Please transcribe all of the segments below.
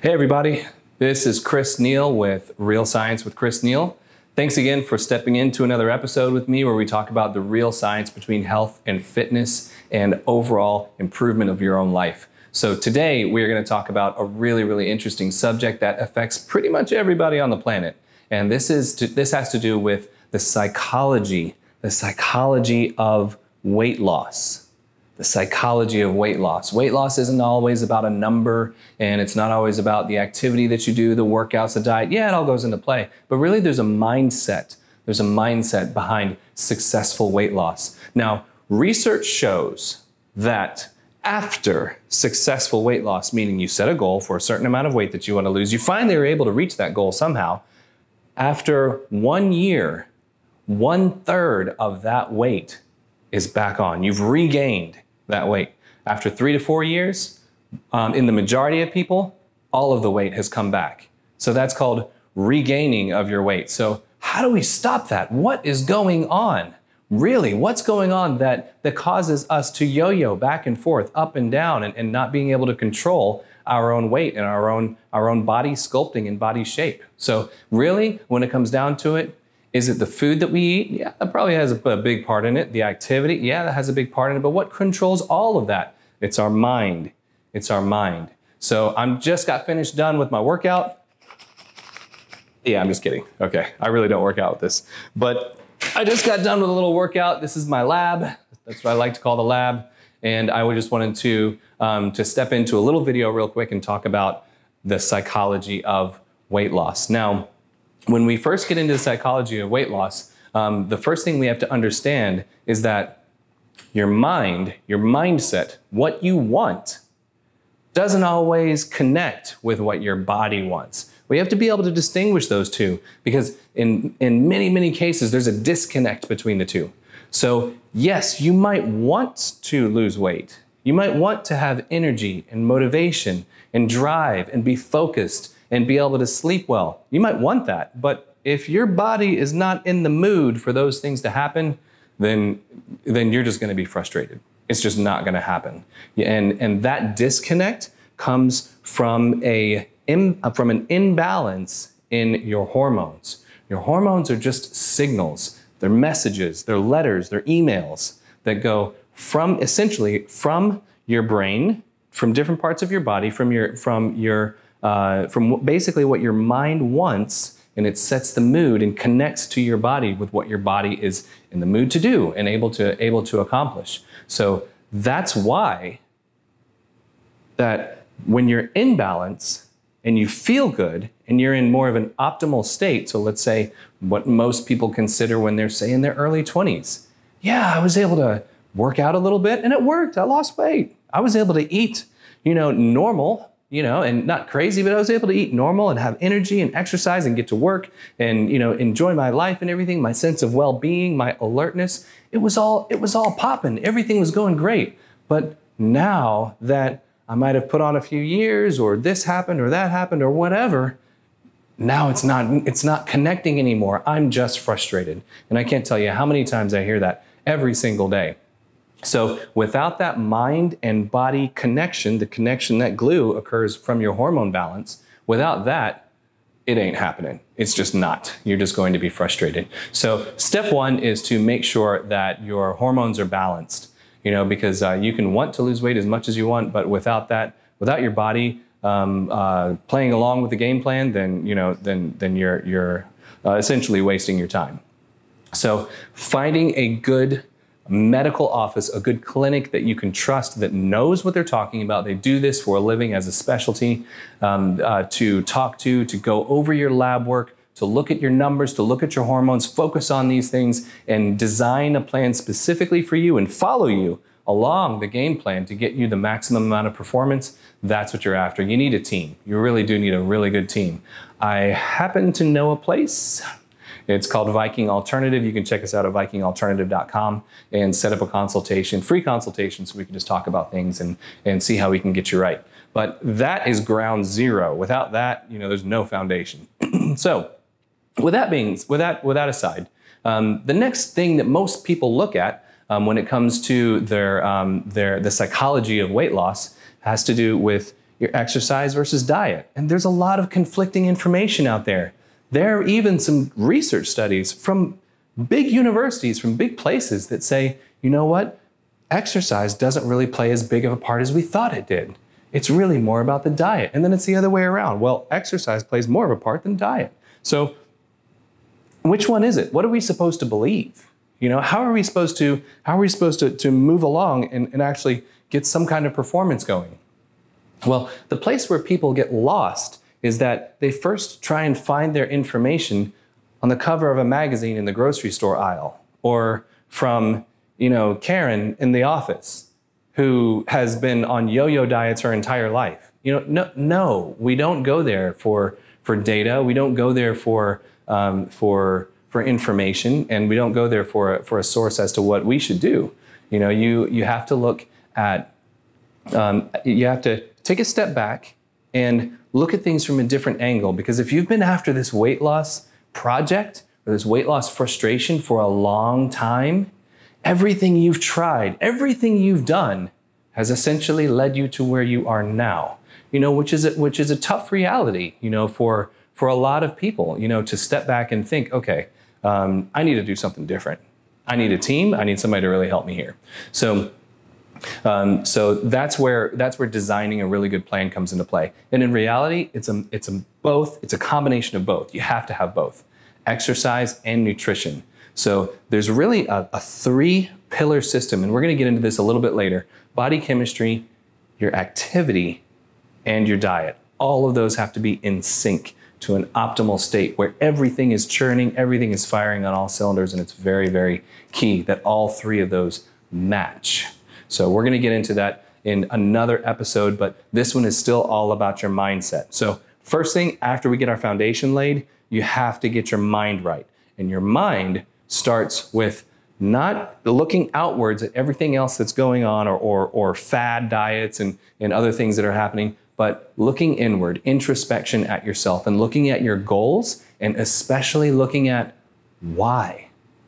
Hey everybody, this is Chris Neal with Real Science with Chris Neal. Thanks again for stepping into another episode with me where we talk about the real science between health and fitness and overall improvement of your own life. So today we're going to talk about a really interesting subject that affects pretty much everybody on the planet. And this has to do with the psychology of weight loss. The psychology of weight loss. Weight loss isn't always about a number, and it's not always about the activity that you do, the workouts, the diet. Yeah, it all goes into play. But really there's a mindset. There's a mindset behind successful weight loss. Now, research shows that after successful weight loss, meaning you set a goal for a certain amount of weight that you want to lose, you finally are able to reach that goal somehow. After 1 year, 1/3 of that weight is back on. You've regained that weight. After 3 to 4 years, in the majority of people, all of the weight has come back. So that's called regaining of your weight. So how do we stop that? What is going on? Really, what's going on that causes us to yo-yo back and forth, up and down, and not being able to control our own weight and our own body sculpting and body shape? So really, when it comes down to it, is it the food that we eat? Yeah, that probably has a big part in it. The activity, yeah, that has a big part in it. But what controls all of that? It's our mind. It's our mind. So I'm just got finished done with my workout. Yeah, I'm just kidding. Okay, I really don't work out with this. But I just got done with a little workout. This is my lab. That's what I like to call the lab. And I just wanted to step into a little video real quick and talk about the psychology of weight loss. Now, when we first get into the psychology of weight loss, the first thing we have to understand is that your mind, your mindset, what you want, doesn't always connect with what your body wants. We have to be able to distinguish those two because in many cases, there's a disconnect between the two. So yes, you might want to lose weight. You might want to have energy and motivation and drive and be focused and be able to sleep well. You might want that, but if your body is not in the mood for those things to happen, then you're just gonna be frustrated. It's just not gonna happen. And that disconnect comes from an imbalance in your hormones. Your hormones are just signals. They're messages, they're letters, they're emails that go essentially from your brain, from different parts of your body, from basically what your mind wants, and it sets the mood and connects to your body with what your body is in the mood to do and able to accomplish. So that's why that when you're in balance and you feel good and you're in more of an optimal state, so let's say what most people consider when they're, say, in their early 20s. Yeah, I was able to work out a little bit and it worked. I lost weight. I was able to eat, normal, and not crazy, but I was able to eat normal and have energy and exercise and get to work and, enjoy my life and everything, my sense of well-being, my alertness. It was all popping. Everything was going great. But now that I might have put on a few years or this happened or that happened or whatever, now it's not connecting anymore. I'm just frustrated. And I can't tell you how many times I hear that every single day. So without that mind and body connection, the connection, that glue occurs from your hormone balance. Without that, it ain't happening. It's just not. You're just going to be frustrated. So step one is to make sure that your hormones are balanced, because you can want to lose weight as much as you want, but without your body playing along with the game plan, then you're essentially wasting your time. So finding a good medical office, a good clinic that you can trust, that knows what they're talking about. They do this for a living as a specialty, to talk to go over your lab work, to look at your numbers, to look at your hormones, focus on these things, and design a plan specifically for you and follow you along the game plan to get you the maximum amount of performance. That's what you're after. You need a team. You really do need a really good team. I happen to know a place. It's called Viking Alternative. You can check us out at vikingalternative.com and set up a consultation, free consultation, so we can just talk about things and see how we can get you right. But that is ground zero. Without that, there's no foundation. So with that aside, the next thing that most people look at when it comes to the psychology of weight loss has to do with your exercise versus diet. And there's a lot of conflicting information out there. There are even some research studies from big universities, from big places that say, you know what? Exercise doesn't really play as big of a part as we thought it did. It's really more about the diet. And then it's the other way around. Well, exercise plays more of a part than diet. So which one is it? What are we supposed to believe? You know, how are we supposed to move along and actually get some kind of performance going? Well, the place where people get lost is that they first try and find their information on the cover of a magazine in the grocery store aisle, or from, you know, Karen in the office who has been on yo-yo diets her entire life. You know, no, we don't go there for data. We don't go there for information, and we don't go there for a source as to what we should do. You know, you have to look at, you have to take a step back and look at things from a different angle, because if you've been after this weight loss project or this weight loss frustration for a long time, everything you've tried, everything you've done has essentially led you to where you are now, you know, which is a tough reality, you know, for a lot of people, you know, to step back and think, okay, I need to do something different. I need a team. I need somebody to really help me here. So that's where designing a really good plan comes into play. And in reality, it's a combination of both. You have to have both: exercise and nutrition. So there's really a 3-pillar system, and we're going to get into this a little bit later: body chemistry, your activity, and your diet. All of those have to be in sync to an optimal state where everything is churning, everything is firing on all cylinders, and it's very, very key that all 3 of those match. So we're going to get into that in another episode, but this one is still all about your mindset. So first thing, after we get our foundation laid, you have to get your mind right. And your mind starts with not looking outwards at everything else that's going on, or fad diets and other things that are happening, but looking inward, introspection at yourself, and looking at your goals, and especially looking at why.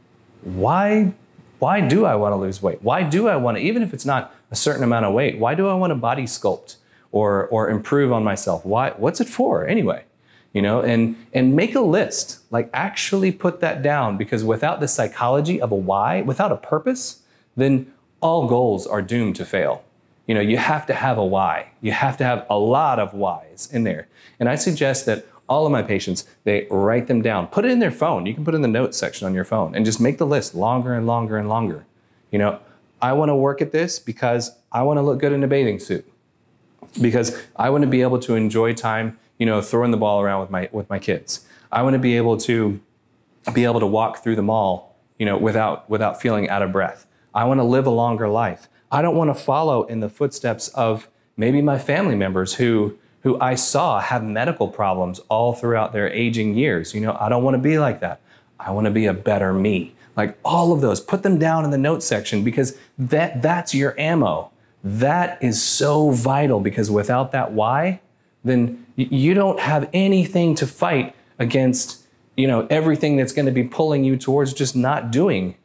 Why do I want to lose weight? Why do I want to, even if it's not a certain amount of weight, why do I want to body sculpt or improve on myself? What's it for anyway? You know, and make a list, like actually put that down, because without the psychology of a why, without a purpose, then all goals are doomed to fail. You know, you have to have a why. You have to have a lot of whys in there. And I suggest that all of my patients, they write them down. Put it in their phone. You can put it in the notes section on your phone and just make the list longer and longer and longer. You know, I want to work at this because I want to look good in a bathing suit, because I want to be able to enjoy time, you know, throwing the ball around with my kids. I want to be able to walk through the mall, you know, without feeling out of breath. I want to live a longer life. I don't want to follow in the footsteps of maybe my family members who I saw have medical problems all throughout their aging years. You know, I don't want to be like that. I want to be a better me. Like all of those, put them down in the notes section, because that's your ammo. That is so vital, because without that why, then you don't have anything to fight against, you know, everything that's going to be pulling you towards just not doing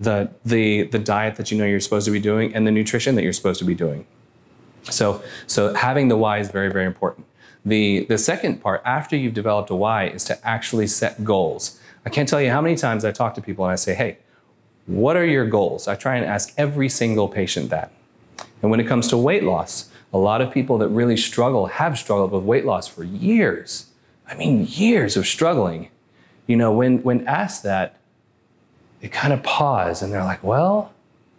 the diet that you know you're supposed to be doing and the nutrition that you're supposed to be doing. So having the why is very, very important. The second part, after you've developed a why, is to actually set goals. I can't tell you how many times I talk to people and I say, hey, what are your goals? I try and ask every single patient that. And when it comes to weight loss, a lot of people that really have struggled with weight loss for years. I mean, years of struggling. You know, when asked that, they kind of pause and they're like, well,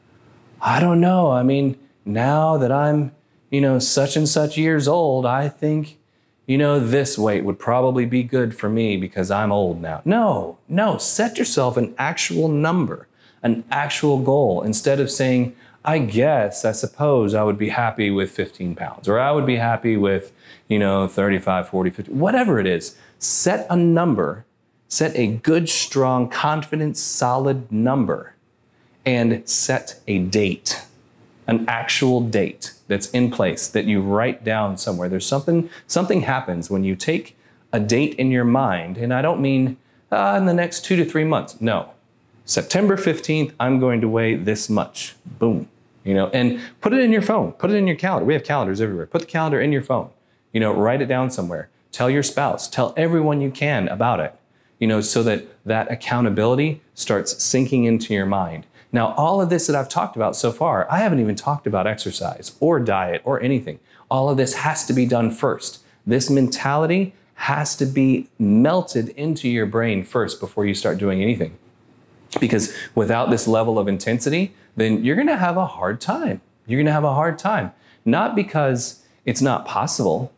I don't know. I mean, now that I'm, you know, such and such years old, I think, you know, this weight would probably be good for me because I'm old now. No, set yourself an actual number, an actual goal, instead of saying, I suppose I would be happy with 15 pounds, or I would be happy with, you know, 35, 40, 50, whatever it is. Set a number, set a good, strong, confident, solid number, and set a date, an actual date that's in place that you write down somewhere. There's something happens when you take a date in your mind, and I don't mean in the next 2 to 3 months. No, September 15th, I'm going to weigh this much. Boom. You know, and put it in your phone, put it in your calendar. We have calendars everywhere. Put the calendar in your phone. Write it down somewhere. Tell your spouse, tell everyone you can about it, so that that accountability starts sinking into your mind. Now, all of this that I've talked about so far, I haven't even talked about exercise or diet or anything. All of this has to be done first. This mentality has to be melted into your brain first before you start doing anything. Because without this level of intensity, then you're going to have a hard time. You're going to have a hard time. Not because it's not possible,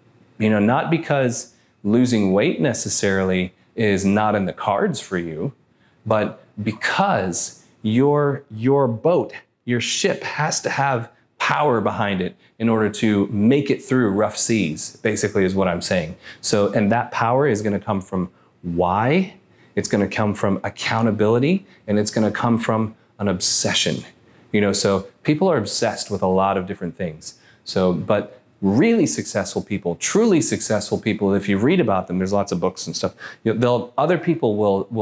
not because losing weight necessarily is not in the cards for you, but because your boat, your ship has to have power behind it in order to make it through rough seas, basically is what I'm saying. So, and that power is going to come from why, it's going to come from accountability, and it's going to come from an obsession. So people are obsessed with a lot of different things. So, but really successful people, truly successful people, if you read about them, there's lots of books and stuff. Other people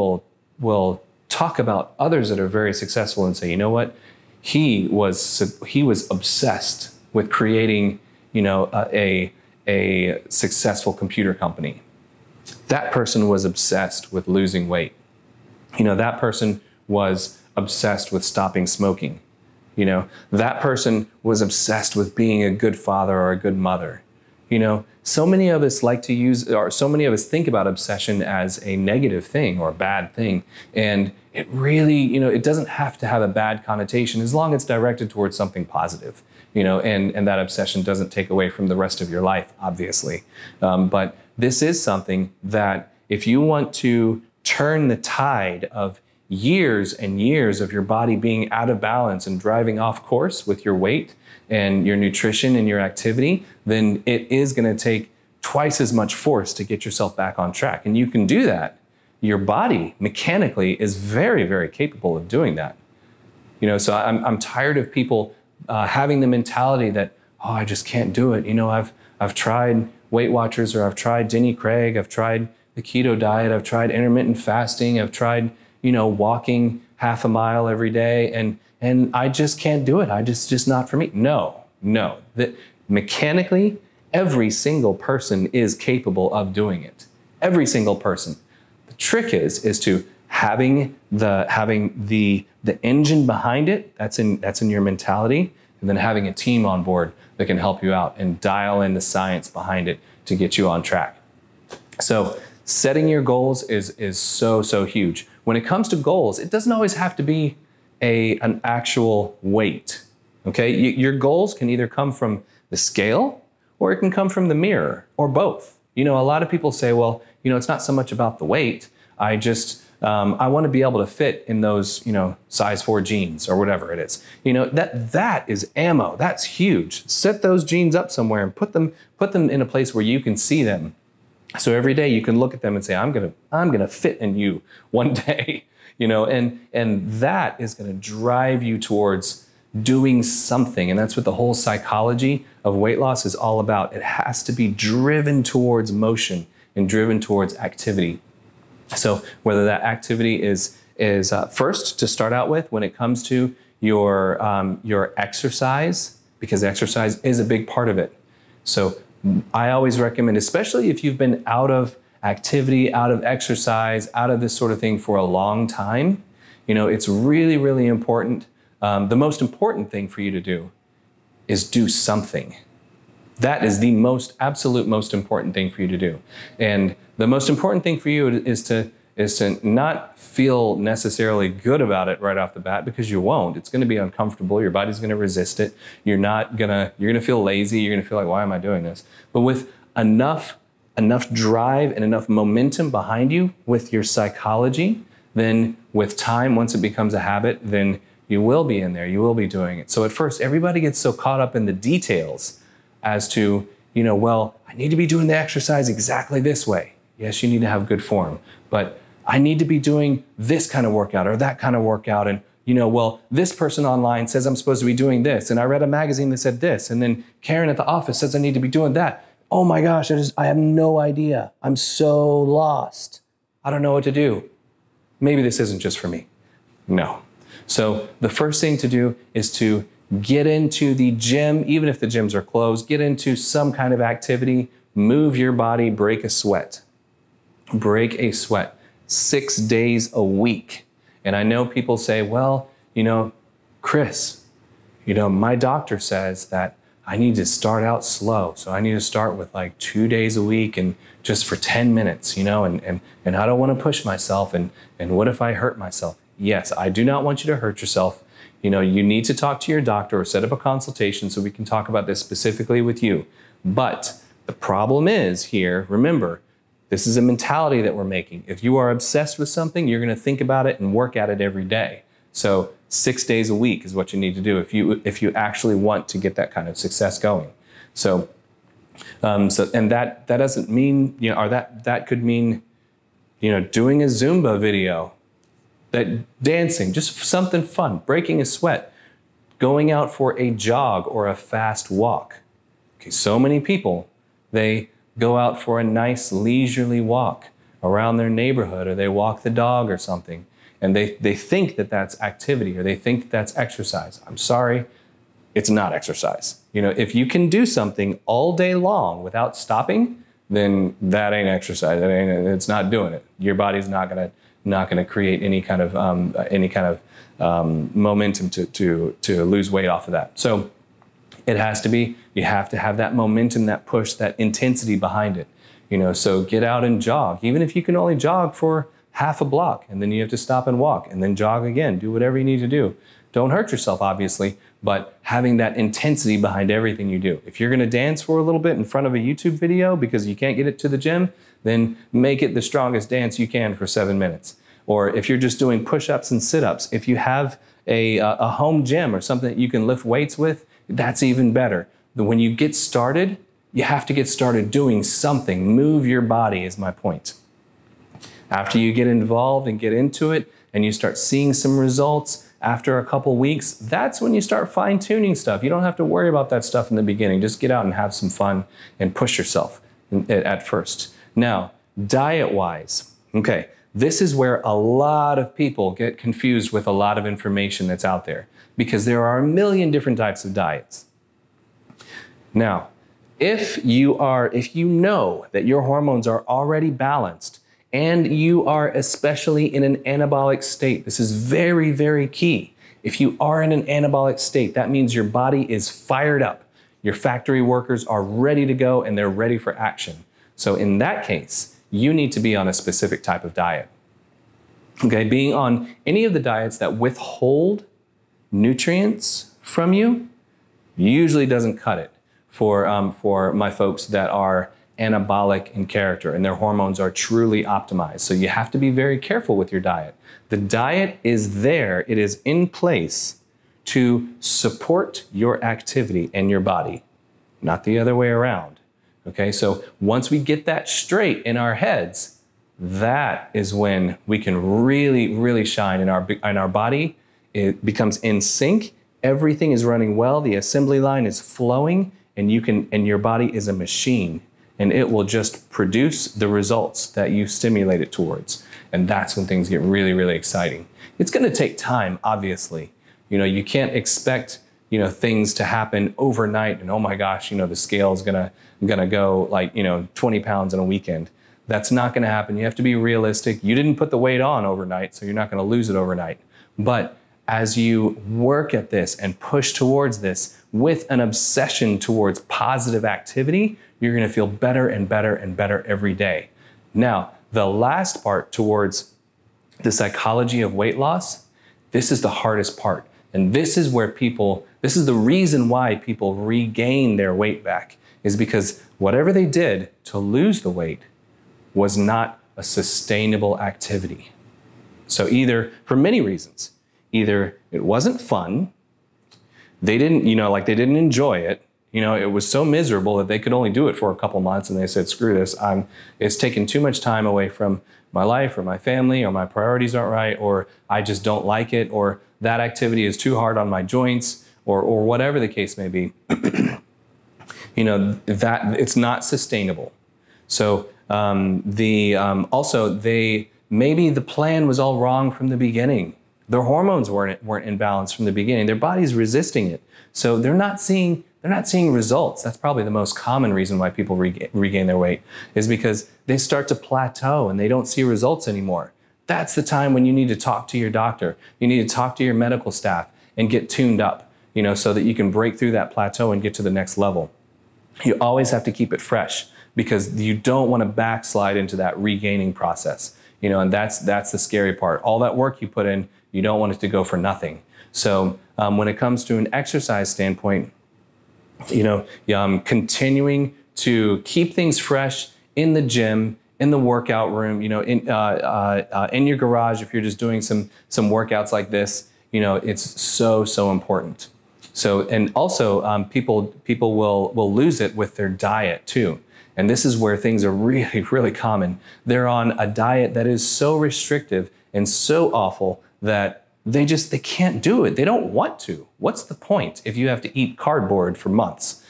will talk about others that are very successful and say, you know what, he was obsessed with creating, a successful computer company. That person was obsessed with losing weight. That person was obsessed with stopping smoking. That person was obsessed with being a good father or a good mother. So many of us so many of us think about obsession as a negative thing or a bad thing. And it really, it doesn't have to have a bad connotation as long as it's directed towards something positive, and that obsession doesn't take away from the rest of your life, obviously. But this is something that if you want to turn the tide of years and years of your body being out of balance and driving off course with your weight and your nutrition and your activity, then it is going to take twice as much force to get yourself back on track. And you can do that. Your body mechanically is very, very capable of doing that. So I'm tired of people having the mentality that, oh, I just can't do it. I've tried Weight Watchers, or I've tried Denny Craig, I've tried the keto diet, I've tried intermittent fasting, I've tried walking half a mile every day, and I just can't do it. Just not for me. No. That mechanically, every single person is capable of doing it. Every single person. The trick is to having the engine behind it. That's in your mentality, and then having a team on board that can help you out and dial in the science behind it to get you on track. So setting your goals is so huge. When it comes to goals, it doesn't always have to be an actual weight, okay? Your goals can either come from the scale, or it can come from the mirror, or both. A lot of people say, well, it's not so much about the weight. I want to be able to fit in those, size 4 jeans or whatever it is. That is ammo. That's huge. Set those jeans up somewhere and put them in a place where you can see them. So every day you can look at them and say, I'm gonna fit in you one day, and that is gonna drive you towards doing something. And that's what the whole psychology of weight loss is all about. It has to be driven towards motion and driven towards activity. So whether that activity is first to start out with when it comes to your exercise, because exercise is a big part of it. So I always recommend, especially if you've been out of activity, out of exercise, out of this sort of thing for a long time, it's really, really important. The most important thing for you to do is do something. That is the absolute most important thing for you to do. And the most important thing for you is to not feel necessarily good about it right off the bat, because you won't. It's going to be uncomfortable. Your body's going to resist it. You're going to feel lazy. You're going to feel like, why am I doing this? But with enough drive and enough momentum behind you with your psychology, then with time, once it becomes a habit, then you will be in there. You will be doing it. So at first, everybody gets so caught up in the details as to, well, I need to be doing the exercise exactly this way. Yes, you need to have good form, but I need to be doing this kind of workout or that kind of workout. And, well, this person online says I'm supposed to be doing this. And I read a magazine that said this. And then Karen at the office says I need to be doing that. Oh my gosh, I have no idea. I'm so lost. I don't know what to do. Maybe this isn't just for me. No. So the first thing to do is to Get into the gym, even if the gyms are closed, get into some kind of activity, move your body, break a sweat. Break a sweat 6 days a week. And I know people say, well, Chris, my doctor says that I need to start out slow. So I need to start with like 2 days a week and just for 10 minutes, and I don't want to push myself. And what if I hurt myself? Yes, I do not want you to hurt yourself. You need to talk to your doctor or set up a consultation so we can talk about this specifically with you. But the problem is here, remember, this is a mentality that we're making. If you are obsessed with something, you're going to think about it and work at it every day. So 6 days a week is what you need to do if you actually want to get that kind of success going. So that doesn't mean, or that could mean, doing a Zumba video, that dancing, just something fun, breaking a sweat, going out for a jog or a fast walk. Okay, so many people, they go out for a nice leisurely walk around their neighborhood, or they walk the dog or something, and they think that that's activity, or they think that that's exercise. I'm sorry, it's not exercise. If you can do something all day long without stopping, then that ain't exercise. It's not doing it. Your body's not gonna create any kind of momentum to lose weight off of that. So it has to be, you have to have that momentum, that push, that intensity behind it. So get out and jog, even if you can only jog for half a block, and then you have to stop and walk and then jog again. Do whatever you need to do. Don't hurt yourself, obviously, but having that intensity behind everything you do. If you're going to dance for a little bit in front of a YouTube video because you can't get it to the gym, then make it the strongest dance you can for 7 minutes. Or if you're just doing push-ups and sit-ups, if you have a home gym or something that you can lift weights with, that's even better. When you get started, you have to get started doing something. Move your body is my point. After you get involved and get into it and you start seeing some results after a couple weeks, that's when you start fine-tuning stuff. You don't have to worry about that stuff in the beginning. Just get out and have some fun and push yourself at first. Now, diet-wise, okay, this is where a lot of people get confused with a lot of information that's out there, because there are a million different types of diets. Now, if you know that your hormones are already balanced and you are especially in an anabolic state, this is very, very key. If you are in an anabolic state, that means your body is fired up. Your factory workers are ready to go and they're ready for action. So in that case, you need to be on a specific type of diet. Okay, being on any of the diets that withhold nutrients from you usually doesn't cut it for my folks that are anabolic in character and their hormones are truly optimized. So you have to be very careful with your diet. The diet is there, it is in place to support your activity and your body, not the other way around. Okay, so once we get that straight in our heads, that is when we can really, really shine in our body. It becomes in sync. Everything is running well. The assembly line is flowing, and your body is a machine, and it will just produce the results that you stimulate it towards. And that's when things get really, really exciting. It's going to take time, obviously. You can't expect things to happen overnight and, oh my gosh, the scale is gonna go like 20 pounds in a weekend. That's not going to happen. You have to be realistic. You didn't put the weight on overnight, so you're not going to lose it overnight. But as you work at this and push towards this with an obsession towards positive activity, you're going to feel better and better and better every day. Now, the last part towards the psychology of weight loss, this is the hardest part. And this is the reason why people regain their weight back, is because whatever they did to lose the weight was not a sustainable activity. So either, for many reasons, either it wasn't fun, they didn't enjoy it, it was so miserable that they could only do it for a couple months and they said, screw this, it's taking too much time away from my life or my family, or my priorities aren't right, or I just don't like it, or that activity is too hard on my joints, or whatever the case may be. That it's not sustainable. So maybe the plan was all wrong from the beginning. Their hormones weren't in balance from the beginning. Their body's resisting it. So they're not seeing results. That's probably the most common reason why people regain their weight, is because they start to plateau and they don't see results anymore. That's the time when you need to talk to your doctor. You need to talk to your medical staff and get tuned up, so that you can break through that plateau and get to the next level. You always have to keep it fresh, because you don't want to backslide into that regaining process. And that's the scary part. All that work you put in, you don't want it to go for nothing. So when it comes to an exercise standpoint, continuing to keep things fresh in the gym, in the workout room, in your garage, if you're just doing some workouts like this, it's so important. So, and also people will lose it with their diet too. And this is where things are really, really common. They're on a diet that is so restrictive and so awful that they can't do it. They don't want to. What's the point if you have to eat cardboard for months?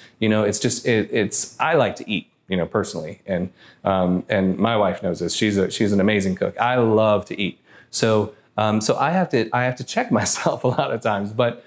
I like to eat, personally. And my wife knows this. She's an amazing cook. I love to eat. So I have to check myself a lot of times, but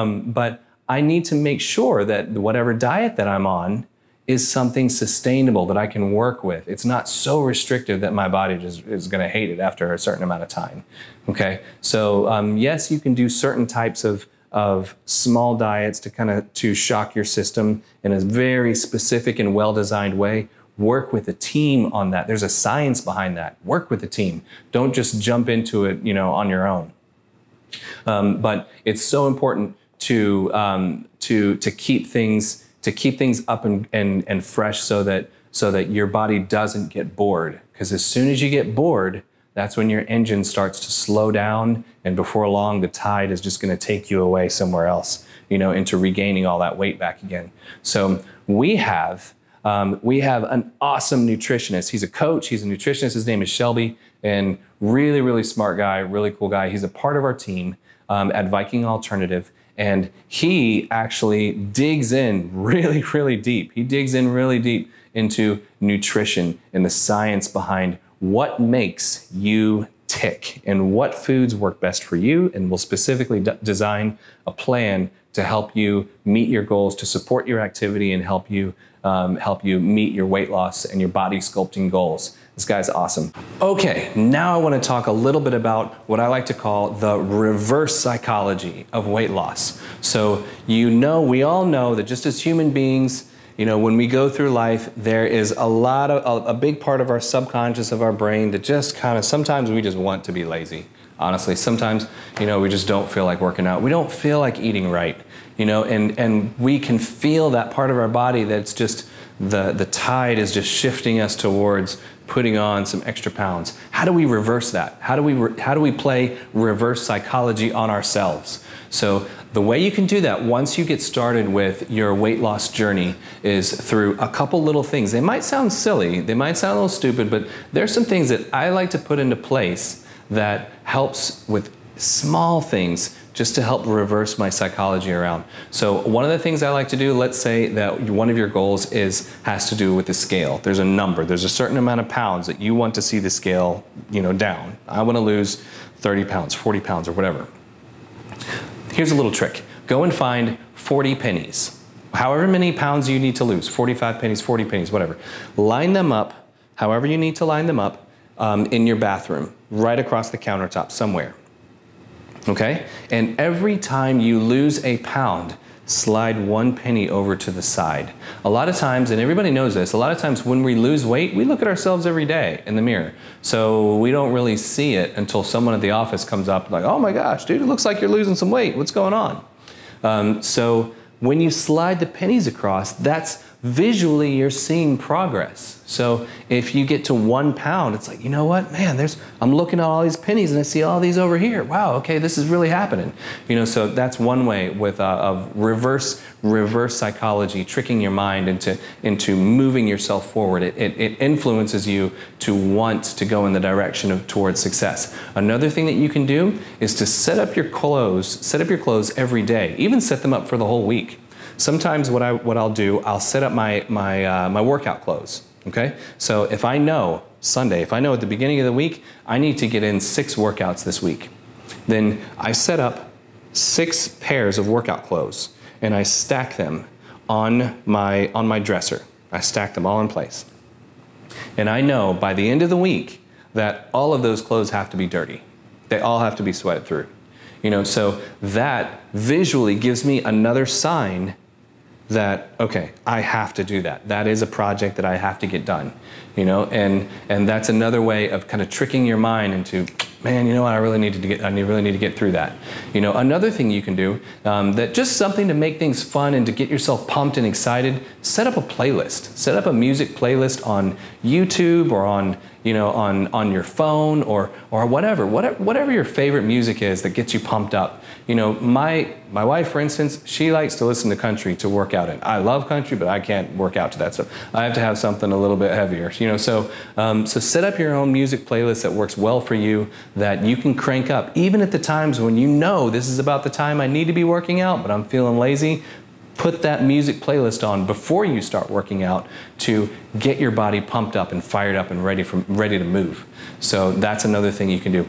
I need to make sure that whatever diet that I'm on is something sustainable that I can work with. It's not so restrictive that my body just is going to hate it after a certain amount of time. Okay, so yes, you can do certain types of small diets to shock your system in a very specific and well-designed way. Work with a team on that. There's a science behind that. Work with a team. Don't just jump into it, on your own. But it's so important to keep things up and fresh, so that your body doesn't get bored. Because as soon as you get bored, that's when your engine starts to slow down, and before long the tide is just going to take you away somewhere else, into regaining all that weight back again. So we have an awesome nutritionist. He's a coach, he's a nutritionist, his name is Shelby, and really, really smart guy, really cool guy. He's a part of our team at Viking Alternative. And he actually digs in really, really deep. He digs in really deep into nutrition and the science behind what makes you tick and what foods work best for you. And will specifically design a plan to help you meet your goals, to support your activity, and help you meet your weight loss and your body sculpting goals. This guy's awesome. Okay, now I want to talk a little bit about what I like to call the reverse psychology of weight loss. So we all know that just as human beings, when we go through life, there is a big part of our subconscious of our brain that just sometimes we just want to be lazy. Honestly, sometimes, we just don't feel like working out. We don't feel like eating right, and we can feel that part of our body that's just, the tide is just shifting us towards putting on some extra pounds. How do we reverse that? How do we play reverse psychology on ourselves? So the way you can do that once you get started with your weight loss journey is through a couple little things. They might sound silly, they might sound a little stupid, but there's some things that I like to put into place that helps with small things just to help reverse my psychology around. So one of the things I like to do, let's say that one of your goals has to do with the scale. There's a number, there's a certain amount of pounds that you want to see the scale, down. I want to lose 30 pounds, 40 pounds, or whatever. Here's a little trick. Go and find 40 pennies. However many pounds you need to lose, 45 pennies, 40 pennies, whatever. Line them up, however you need to line them up, in your bathroom, right across the countertop somewhere. Okay? And every time you lose a pound, slide 1 penny over to the side. A lot of times, and everybody knows this, a lot of times when we lose weight, we look at ourselves every day in the mirror. So we don't really see it until someone at the office comes up like, oh my gosh, dude, it looks like you're losing some weight. What's going on? So when you slide the pennies across, that's visually you're seeing progress. So if you get to 1 pound, it's like, you know what, man, I'm looking at all these pennies and I see all these over here. Wow, okay, this is really happening. So that's one way with of reverse psychology, tricking your mind into moving yourself forward. It influences you to want to go in the direction towards success. Another thing that you can do is to set up your clothes every day, even set them up for the whole week. Sometimes what I'll do, I'll set up my workout clothes. Okay, so if I know Sunday, if I know at the beginning of the week I need to get in 6 workouts this week, Then I set up 6 pairs of workout clothes and I stack them on my dresser. I stack them all in place. And I know by the end of the week that all of those clothes have to be dirty. They all have to be sweated through. So that visually gives me another sign that, okay, I have to do that. That is a project that I have to get done, and that's another way of kind of tricking your mind into, man, I really need to get through that. Another thing you can do, that just something to make things fun and to get yourself pumped and excited, set up a playlist. Set up a music playlist on YouTube or on your phone or whatever your favorite music is that gets you pumped up. My wife, for instance, she likes to listen to country to work out in. I love country, but I can't work out to that stuff. I have to have something a little bit heavier. So set up your own music playlist that works well for you, that you can crank up even at the times when this is about the time I need to be working out, but I'm feeling lazy. Put that music playlist on before you start working out to get your body pumped up and fired up and ready to move. So that's another thing you can do.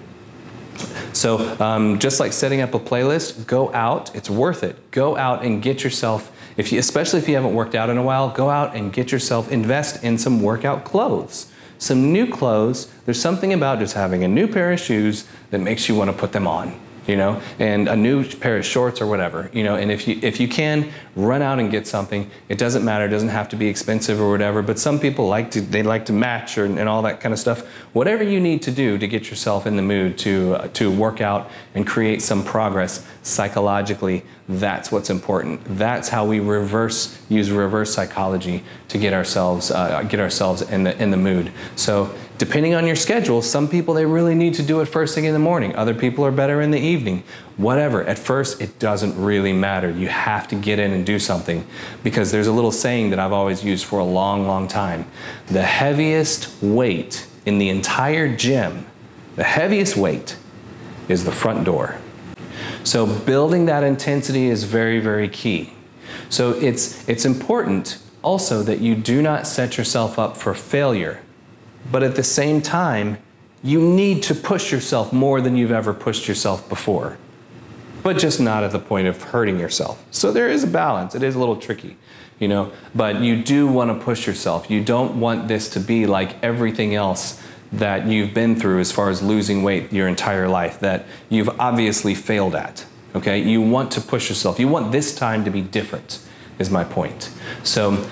So just like setting up a playlist, go out. It's worth it. Go out and get yourself, especially if you haven't worked out in a while, go out and invest in some workout clothes. Some new clothes. There's something about just having a new pair of shoes that makes you want to put them on. And a new pair of shorts or whatever, and if you can, run out and get something. It doesn't matter, it doesn't have to be expensive or whatever, but some people like to match and all that kind of stuff. Whatever you need to do to get yourself in the mood to work out and create some progress psychologically, that's what's important. That's how we use reverse psychology to get ourselves in the mood. So depending on your schedule, some people, they really need to do it first thing in the morning. Other people are better in the evening. Whatever. At first, it doesn't really matter. You have to get in and do something, because there's a little saying that I've always used for a long, long time. The heaviest weight in the entire gym, the heaviest weight is the front door. So building that intensity is very, very key. So it's important also that you do not set yourself up for failure. But at the same time, you need to push yourself more than you've ever pushed yourself before, but just not at the point of hurting yourself. So there is a balance. It is a little tricky, but you do want to push yourself. You don't want this to be like everything else that you've been through as far as losing weight your entire life that you've obviously failed at, okay? You want to push yourself. You want this time to be different, is my point. So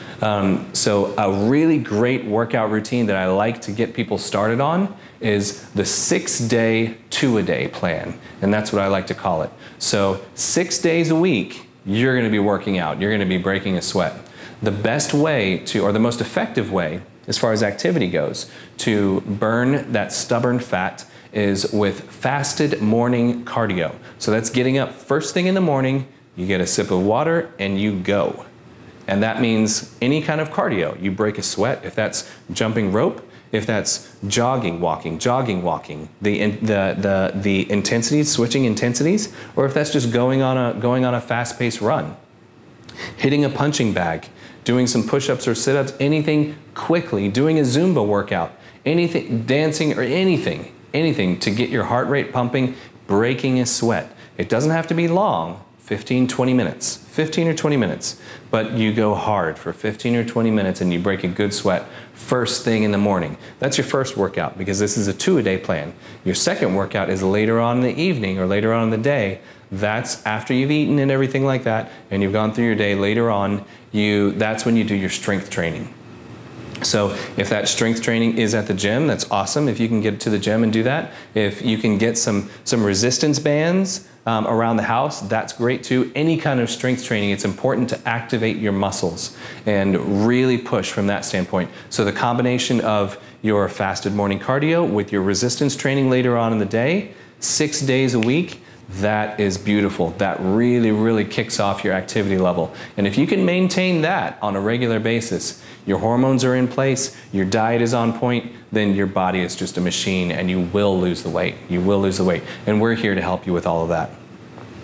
a really great workout routine that I like to get people started on is the 6-day, 2-a-day plan. And that's what I like to call it. So 6 days a week, you're gonna be working out. You're gonna be breaking a sweat. The best way or the most effective way, as far as activity goes, to burn that stubborn fat is with fasted morning cardio. So that's getting up first thing in the morning, you get a sip of water, and you go. And that means any kind of cardio. You break a sweat, if that's jumping rope, if that's jogging, walking, the intensities, switching intensities, or if that's just going on a fast-paced run. Hitting a punching bag, doing some push-ups or sit-ups, anything quickly, doing a Zumba workout, anything, dancing or anything to get your heart rate pumping, breaking a sweat. It doesn't have to be long, 15 or 20 minutes, but you go hard for 15 or 20 minutes and you break a good sweat first thing in the morning. That's your first workout, because this is a 2-a-day plan. Your second workout is later on in the evening or later on in the day. That's after you've eaten and everything like that, and you've gone through your day. Later on, that's when you do your strength training. So if that strength training is at the gym, that's awesome. If you can get to the gym and do that. If you can get some resistance bands around the house, that's great too. Any kind of strength training, it's important to activate your muscles and really push from that standpoint. So the combination of your fasted morning cardio with your resistance training later on in the day, 6 days a week, that is beautiful. That really, really kicks off your activity level. And if you can maintain that on a regular basis, your hormones are in place, your diet is on point, then your body is just a machine and you will lose the weight. You will lose the weight. And we're here to help you with all of that.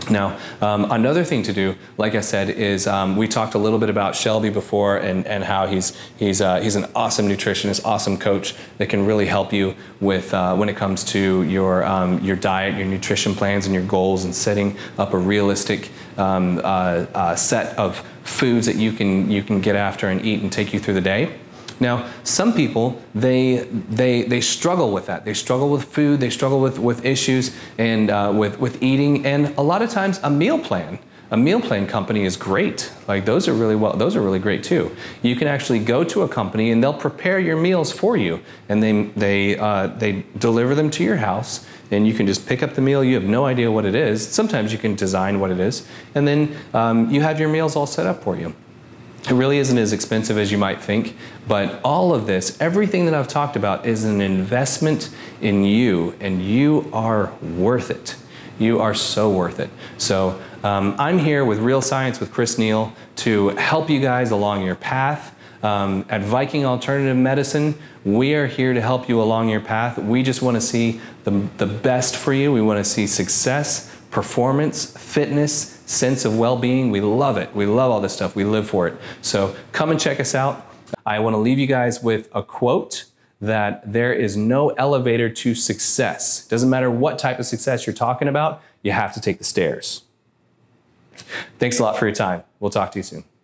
Now, another thing to do, like I said, is we talked a little bit about Shelby before and how he's an awesome nutritionist, awesome coach that can really help you with when it comes to your diet, your nutrition plans, and your goals, and setting up a realistic set of foods that you can get after and eat and take you through the day. Now, some people, they struggle with that. They struggle with food, they struggle with issues and with eating, and a lot of times a meal plan company is great. Like those are really great too. You can actually go to a company and they'll prepare your meals for you, and they deliver them to your house, and you can just pick up the meal. You have no idea what it is. Sometimes you can design what it is, and then you have your meals all set up for you. It really isn't as expensive as you might think, but all of this, everything that I've talked about, is an investment in you, and you are worth it. You are so worth it. So I'm here with Real Science with Chris Neal to help you guys along your path. At Viking Alternative Medicine, we are here to help you along your path. We just want to see the best for you. We want to see success, performance, fitness, sense of well-being. We love it. We love all this stuff. We live for it. So come and check us out. I want to leave you guys with a quote that there is no elevator to success. Doesn't matter what type of success you're talking about, you have to take the stairs. Thanks a lot for your time. We'll talk to you soon.